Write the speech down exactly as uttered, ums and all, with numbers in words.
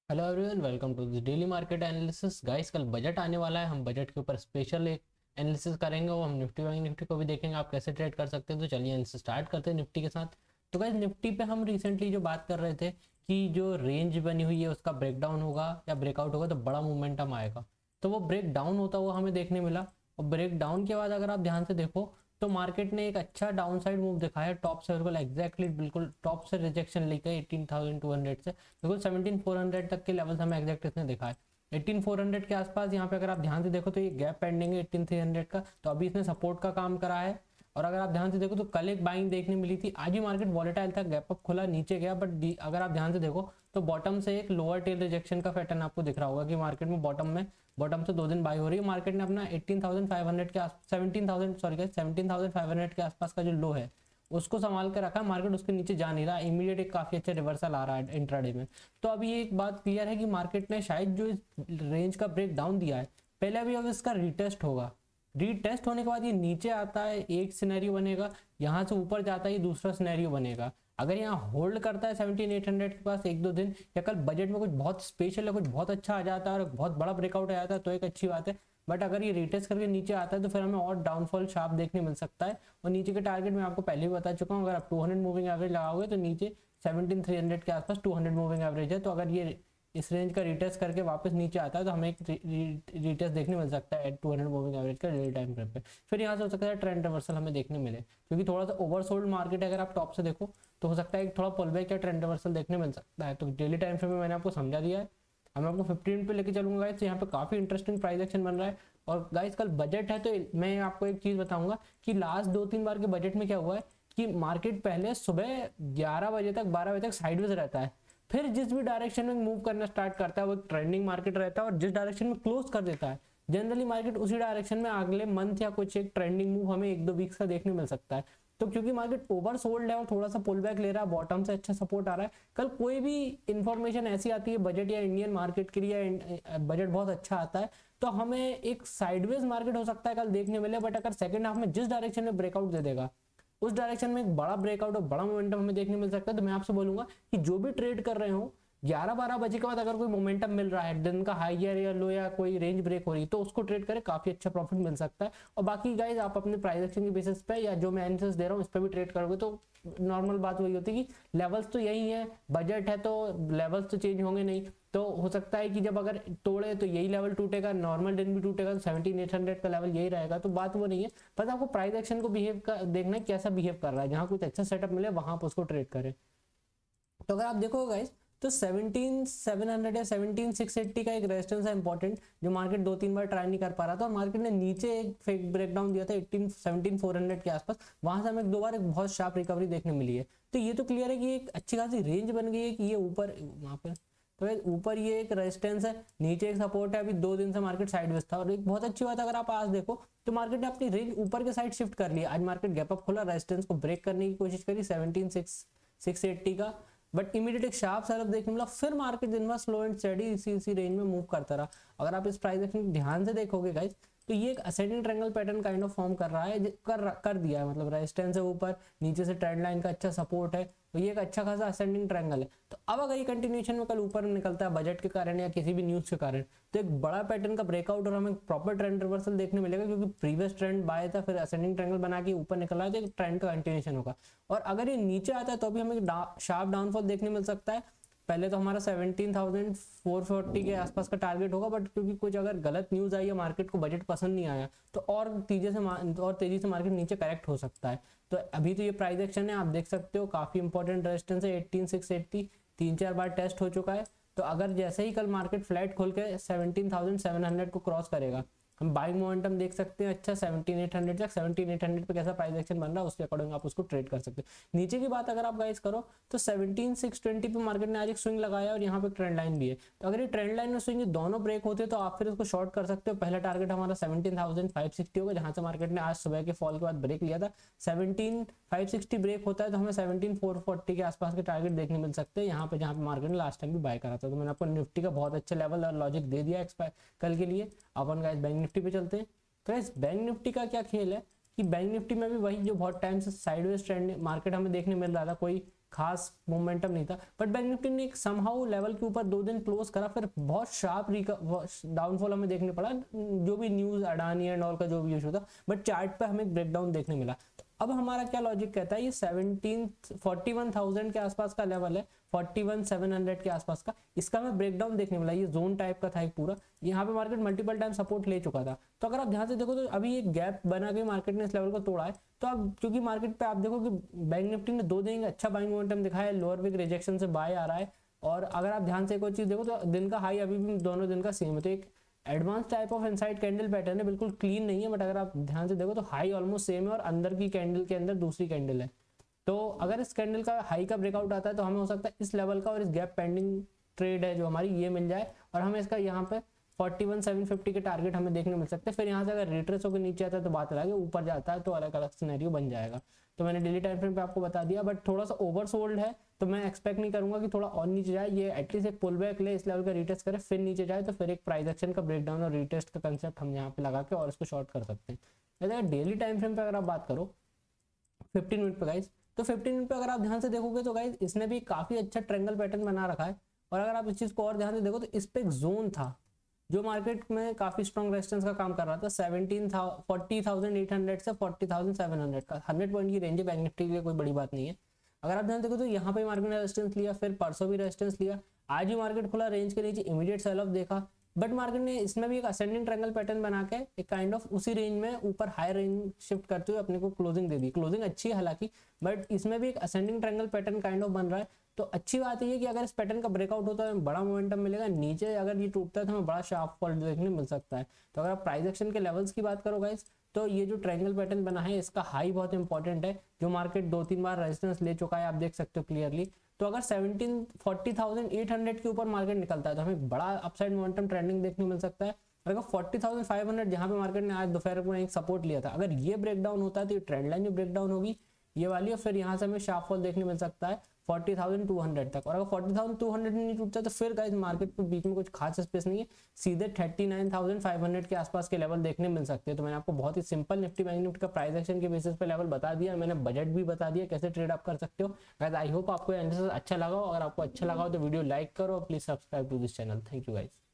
Hello everyone, welcome to the daily market analysis. Guys, कल budget आने वाला है। हम बजट के ऊपर स्पेशल एक एनालिसिस करेंगे और हम निफ्टी बैंक निफ्टी को भी देखेंगे आप कैसे ट्रेड कर सकते हैं। तो चलिए एनालिसिस स्टार्ट करते हैं निफ्टी के साथ। तो गाइस, निफ्टी पे हम रिसेंटली जो बात कर रहे थे कि जो रेंज बनी हुई है उसका ब्रेकडाउन होगा या ब्रेकआउट होगा तो बड़ा मोमेंटम आएगा। तो वो ब्रेक डाउन होता हुआ हमें देखने मिला और ब्रेक डाउन के बाद अगर आप ध्यान से देखो तो मार्केट ने एक अच्छा डाउन साइड मूव दिखाया टॉप से, बिल्कुल एग्जैक्टली बिल्कुल टॉप से रिजेक्शन लेकर एटीन थाउजेंड टू हंड्रेड से बिल्कुल सेवनटीन फोर हंड्रेड तक के लेवल्स हमें एग्जैक्ट इसने दिखाए। एटीन फोर हंड्रेड के आसपास यहाँ पे अगर आप ध्यान से देखो तो ये गैप पेंडिंग है एटीन थ्री हंड्रेड का, तो अभी इसने सपोर्ट का काम करा है। और अगर आप ध्यान से देखो तो कल एक बाइंग देखने मिली थी, आज ही मार्केट वॉलेटाइल था, गैप अप खुला नीचे गया, बट अगर आप ध्यान से देखो तो बॉटम से एक लोअर टेल रिजेक्शन का पैटर्न आपको दिख रहा होगा कि मार्केट में बॉटम में बॉटम से दो दिन बाई हो रही है। मार्केट ने अपना एटीन थाउजेंड फाइव हंड्रेड के आस seventeen thousand sorry seventeen thousand five hundred के आसपास का जो लो है उसको संभाल कर रखा। मार्केट उसके नीचे जा नहीं रहा, इमीडिएट एक काफी अच्छा रिवर्सल आ रहा है इंट्राडे में। तो अभी एक बात क्लियर है कि मार्केट ने शायद जो इस रेंज का ब्रेक डाउन दिया है पहले अभी अब इसका रिटेस्ट होगा। रीटेस्ट होने के बाद ये नीचे आता है, एक सिनेरियो बनेगा, यहाँ से ऊपर जाता है ये दूसरा सिनेरियो बनेगा। अगर यहाँ होल्ड करता है सेवनटीन एट हंड्रेड के पास एक दो दिन, या कल बजट में कुछ बहुत स्पेशल है, कुछ बहुत अच्छा आ जाता है और बहुत बड़ा ब्रेकआउट आ जाता है तो एक अच्छी बात है। बट अगर ये रिटेस्ट करके नीचे आता है तो फिर हमें और डाउनफॉल शार्प देखने मिल सकता है। और नीचे के टारगेट मैं आपको पहले भी बता चुका हूँ, अगर आप टू हंड्रेड मूविंग एवरेज लगाओगे तो नीचे सेवनटीन थ्री हंड्रेड के आसपास टू हंड्रेड मूविंग एवरेज है। तो अगर ये इस रेंज का रिटेस्ट करके वापस नीचे आता है तो हमें एक रिटेस्ट देखने मिल सकता है टू हंड्रेड मूविंग एवरेज का डेली टाइम फ्रेम पे। फिर यहाँ से हो सकता है ट्रेंड रिवर्सल हमें देखने मिले, क्योंकि थोड़ा सा ओवरसोल्ड मार्केट है। अगर आप टॉप से देखो तो हो सकता है एक थोड़ा पुल बैक या ट्रेंड रिवर्सल देखने मिल सकता है। तो डेली टाइम फ्रेम में मैंने आपको समझा दिया है। अब मैं आपको फिफ्टीन पे लेके चलूंगा गाइस। तो यहाँ पे काफी इंटरेस्टिंग प्राइस एक्शन बन रहा है। और गाइस कल बजट है तो मैं आपको एक चीज बताऊंगा कि लास्ट दो तीन बार के बजट में क्या हुआ है कि मार्केट पहले सुबह ग्यारह बजे तक बारह बजे तक साइडवेज रहता है, फिर जिस भी डायरेक्शन में मूव करना स्टार्ट करता है वो ट्रेंडिंग मार्केट रहता है, और जिस डायरेक्शन में क्लोज कर देता है जनरली मार्केट उसी डायरेक्शन में अगले मंथ या कुछ एक ट्रेंडिंग मूव हमें एक दो वीक्स का देखने मिल सकता है। तो क्योंकि मार्केट ओवर सोल्ड है और थोड़ा सा पुल बैक ले रहा है, बॉटम से अच्छा सपोर्ट आ रहा है, कल कोई भी इंफॉर्मेशन ऐसी आती है बजट या इंडियन मार्केट के लिए, बजट बहुत अच्छा आता है तो हमें एक साइडवेज मार्केट हो सकता है कल देखने मिले। बट अगर सेकंड हाफ में जिस डायरेक्शन में ब्रेकआउट दे देगा उस डायरेक्शन में एक बड़ा ब्रेकआउट और बड़ा मोमेंटम हमें देखने मिल सकता है। तो मैं आपसे बोलूंगा कि जो भी ट्रेड कर रहे हो ग्यारह बारह बजे के बाद अगर कोई मोमेंटम मिल रहा है, दिन का हाई या लो या कोई रेंज ब्रेक हो रही तो उसको ट्रेड करें, काफी अच्छा प्रॉफिट मिल सकता है। और बाकी गाइज आप अपने प्राइस एक्शन के बेसिस पे या जो मैं एनालिसिस दे रहा हूँ इस पर भी ट्रेड करोगे तो नॉर्मल बात वही होती है कि लेवल्स तो यही है, बजट है तो लेवल्स तो चेंज होंगे नहीं। तो हो सकता है कि जब अगर तोड़े तो यही लेवल टूटेगा, नॉर्मल दिन भी टूटेगा, तो सेवनटीन एट हंड्रेड का लेवल यही रहेगा। तो बात वो नहीं है, बस आपको प्राइस एक्शन को बिहेव कर देखना है कैसा बिहेव कर रहा है। जहां कुछ अच्छा सेटअप मिले वहां आप उसको ट्रेड करें। तो अगर आप देखो गाइज तो सेवनटीन सेवन हंड्रेड या सेवनटीन सिक्स एट्टी का एक रेजिस्टेंस है इंपॉर्टेंट, जो मार्केट दो तीन बार ट्राई नहीं कर पा रहा था और मार्केट ने नीचे एक फेक ब्रेकडाउन दिया था एटीन सेवनटीन फोर हंड्रेड के आसपास, वहां से हमें दो बार एक बहुत शार्प रिकवरी देखने मिली है। तो ये तो क्लियर है कि एक अच्छी खासी रेंज बन गई है कि ये ऊपर वहां पर तो ऊपर ये एक रेजिस्टेंस है, नीचे एक सपोर्ट है। अभी दो दिन से मार्केट साइडवेज था और एक बहुत अच्छी बात अगर आप आज देखो तो मार्केट ने अपनी रेंज ऊपर के साइड शिफ्ट कर लिया। आज मार्केट गैप अप खुला, रेजिस्टेंस को ब्रेक करने की कोशिश करी सेवनटीन सिक्स एट्टी का, बट इमीडिएट एक शार्प सेलअप देखने मिला। फिर मार्केट दिन भर स्लो एंड स्टेडी इसी इसी रेंज में मूव करता रहा। अगर आप इस प्राइस एक्शन ध्यान से देखोगे गाइस तो ये एक ascending triangle pattern kind of form कर रहा है, कर कर दिया है, मतलब रेजिस्टेंस है ऊपर, नीचे से ट्रेंड लाइन का अच्छा सपोर्ट है, तो ये एक अच्छा खासा असेंडिंग ट्रायंगल है। तो अब अगर ये कंटिन्यूएशन में कल ऊपर निकलता है बजट के कारण या किसी भी न्यूज के कारण तो एक बड़ा पैटर्न का ब्रेकआउट और हमें प्रॉपर ट्रेंड रिवर्सल देखने मिलेगा, क्योंकि प्रीवियस ट्रेंड बाय था, फिर असेंडिंग ट्रायंगल बना के ऊपर निकला है तो एक ट्रेंड का कंटिन्यूएशन होगा। और अगर ये नीचे आता है तो भी हमें शार्प डाउनफॉल देखने मिल सकता है। पहले तो हमारा सेवनटीन थाउजेंड फोर फोर्टी के आसपास का टारगेट होगा, बट क्योंकि कुछ अगर गलत न्यूज आई या मार्केट को बजट पसंद नहीं आया तो और तेजी से और तेजी से मार्केट नीचे करेक्ट हो सकता है। तो अभी तो ये प्राइस एक्शन है, आप देख सकते हो काफी इंपॉर्टेंट रेजिस्टेंस है एटीन सिक्स एट्टी, तीन चार बार टेस्ट हो चुका है। तो अगर जैसे ही कल मार्केट फ्लैट खोल के सेवनटीन थाउजेंड सेवन हंड्रेड को क्रॉस करेगा हम बाइंग मोमेंटम देख सकते हैं अच्छा सेवनटीन एट हंड्रेड तक। सेवनटीन एट हंड्रेड पे कैसा प्राइस एक्शन बन रहा है उसके अकॉर्डिंग आप उसको ट्रेड कर सकते हैं। नीचे की बात अगर आप गाइस करो तो सेवनटीन सिक्स ट्वेंटी पे मार्केट ने आज एक स्विंग लगाया और यहाँ पे ट्रेंड लाइन भी है। तो अगर ये ट्रेंड लाइन और स्विंग दोनों ब्रेक होते तो आप फिर उसको शॉर्ट कर सकते हो। पहला टारगेट हमारा सेवनटीन थाउजेंड फाइव सिक्सटी होगा, जहां से मार्केट ने आज सुबह के फॉल के बाद ब्रेक लिया था। सेवनटीन फाइव सिक्सटी ब्रेक होता है तो हमें सेवनटीन फोर फोर्टी के आसपास के टारगेट देखने मिल सकते हैं यहाँ पे, जहाँ पे मार्केट ने लास्ट टाइम भी बाय करा था। तो मैंने आपको निफ्टी का बहुत अच्छा लेवल और लॉजिक दे दिया एक्सपायर कल के लिए। अपन गाइस बैंक निफ्टी पे चलते हैं। तो इस बैंक निफ्टी का क्या खेल है कि बैंक निफ्टी में भी वही जो बहुत टाइम से साइडवेज ट्रेंड मार्केट हमें देखने मिल रहा था, कोई खास मोमेंटम नहीं था, बट बैंक निफ्टी ने एक समहाउ लेवल के ऊपर दो दिन क्लोज करा, फिर बहुत शार्प डाउनफॉल हमें देखने पड़ा, जो भी न्यूज अडानी एंड ऑल का जो भी इशू था, बट चार्ट पे हमें ब्रेकडाउन देखने मिला। तो अब हमारा क्या लॉजिक कहता है, ये सेवनटीन फोर्टी वन थाउजेंड के आसपास का लेवल है, फोर्टी वन सेवन हंड्रेड के आसपास का, इसका हमें ब्रेकडाउन देखने मिला। ये जोन टाइप का था एक पूरा, यहाँ पे मार्केट मल्टीपल टाइम सपोर्ट ले चुका था। तो अगर आप ध्यान से देखो तो अभी एक गैप बना के मार्केट ने इस लेवल को तोड़ा है। तो अब क्योंकि मार्केट पे आप देखो कि बैंक निफ्टी ने दो दिन अच्छा बाइंग मोमेंटम दिखाया है, लोअर विक रिजेक्शन से बाय आ रहा है, और अगर आप ध्यान से एक और चीज देखो तो दिन का हाई अभी भी दोनों दिन का सेम है। तो एक advance type of inside candle pattern है, बिल्कुल क्लीन नहीं है, बट अगर आप ध्यान से देखो तो हाई ऑलमोस्ट सेम है और अंदर की कैंडल के अंदर दूसरी कैंडल है। तो अगर इस कैंडल का हाई का ब्रेकआउट आता है तो हमें हो सकता है इस लेवल का और इस गैप पेंडिंग ट्रेड है जो हमारी ये मिल जाए, और हमें इसका यहाँ पे फोर्टी वन सेवन फिफ्टी के टारगेट हमें देखने मिल सकते हैं। फिर यहाँ से अगर रिट्रेस होकर नीचे आता है तो बात अलग है, ऊपर जाता है तो अलग अलग सिनेरियो बन जाएगा। तो मैंने डेली टाइम फ्रेम पे आपको बता दिया, बट थोड़ा सा ओवर सोल्ड है, तो मैं एक्सपेक्ट नहीं करूंगा कि थोड़ा और नीचे जाए, ये एटलीस्ट एक पुल बैक ले, इस लेवल का रिटेस्ट करे, फिर नीचे जाए, तो फिर एक प्राइस एक्शन का ब्रेकडाउन और रिटेस्ट का कंसेप्ट हम यहाँ पे लगा के और इसको शॉर्ट कर सकते हैं। अगर डेली टाइम फ्रेम पे अगर आप बात करो फिफ्टीन मिनट पे गाइज, तो फिफ्टीन मिनट पे अगर आप ध्यान से देखोगे तो गाइज इसने भी काफी अच्छा ट्रायंगल पैटर्न बना रखा है। और अगर आप इस चीज को और ध्यान से देखो तो इस पे एक जोन था जो मार्केट में काफी स्ट्रॉन्ग रेजिस्टेंस का काम कर रहा था, seventeen forty thousand eight hundred से फोर्टी थाउजेंड सेवन हंड्रेड का, हंड्रेड पॉइंट की रेंज है बैंक निफ्टी के लिए, कोई बड़ी बात नहीं है। अगर आप ध्यान देखो तो यहाँ पे मार्केट ने रेजिस्टेंस लिया, फिर परसों भी रेजिस्टेंस लिया, आज भी मार्केट खुला रेंज के नीचे, इमीडिएट सेल ऑफ देखा, बट मार्केट ने इसमें भी एक असेंडिंग ट्रायंगल पैटर्न बना के एक काइंड ऑफ उसी रेंज में ऊपर हाई रेंज शिफ्ट करते हुए अपने को क्लोजिंग दे दी। क्लोजिंग अच्छी है हालांकि, बट इसमें भी एक ascending triangle pattern kind of बन रहा है। तो अच्छी बात ये है कि अगर इस पैटर्न का ब्रेकआउट होता है बड़ा मोमेंटम मिलेगा, नीचे अगर ये टूटता है तो हमें बड़ा शार्प फॉल देखने मिल सकता है। तो अगर आप प्राइस एक्शन के लेवल्स की बात करो गाइस, तो ये जो ट्रायंगल पैटर्न बना है इसका हाई बहुत इंपॉर्टेंट है, जो मार्केट दो तीन बार रेजिस्टेंस ले चुका है, आप देख सकते हो क्लियरली। तो अगर seventeen forty thousand eight hundred के ऊपर मार्केट निकलता है तो हमें बड़ा अपसाइड मोमेंटम ट्रेंडिंग देखने मिल सकता है। और अगर फोर्टी थाउजेंड फाइव हंड्रेड जहां पे मार्केट ने आज दोपहर को एक सपोर्ट लिया था, अगर ये ब्रेकडाउन होता है तो ये ट्रेंड लाइन जो ब्रेकडाउन होगी ये वाली, और फिर यहाँ से हमें शार्प फॉल देखने मिल सकता है फोर्टी थाउजेंड टू हंड्रेड तक। और अगर फोर्टी थाउजेंड टू हंड्रेड नहीं टूटता तो फिर गाइस मार्केट पे बीच में कुछ खास स्पेस नहीं है, सीधे thirty nine thousand five hundred के आसपास के लेवल देखने मिल सकते हैं। तो मैंने आपको बहुत ही सिंपल निफ्टी बैंक निफ्टी का प्राइस एक्शन के बेसिस पे लेवल बता दिया, मैंने बजट भी बता दिया कैसे ट्रेड आप कर सकते हो। गाइस आई होप आपको एनालिसिस अच्छा लगा हो, अगर आपको अच्छा लगा हो तो वीडियो लाइक करो, please subscribe to this channel. Thank you guys.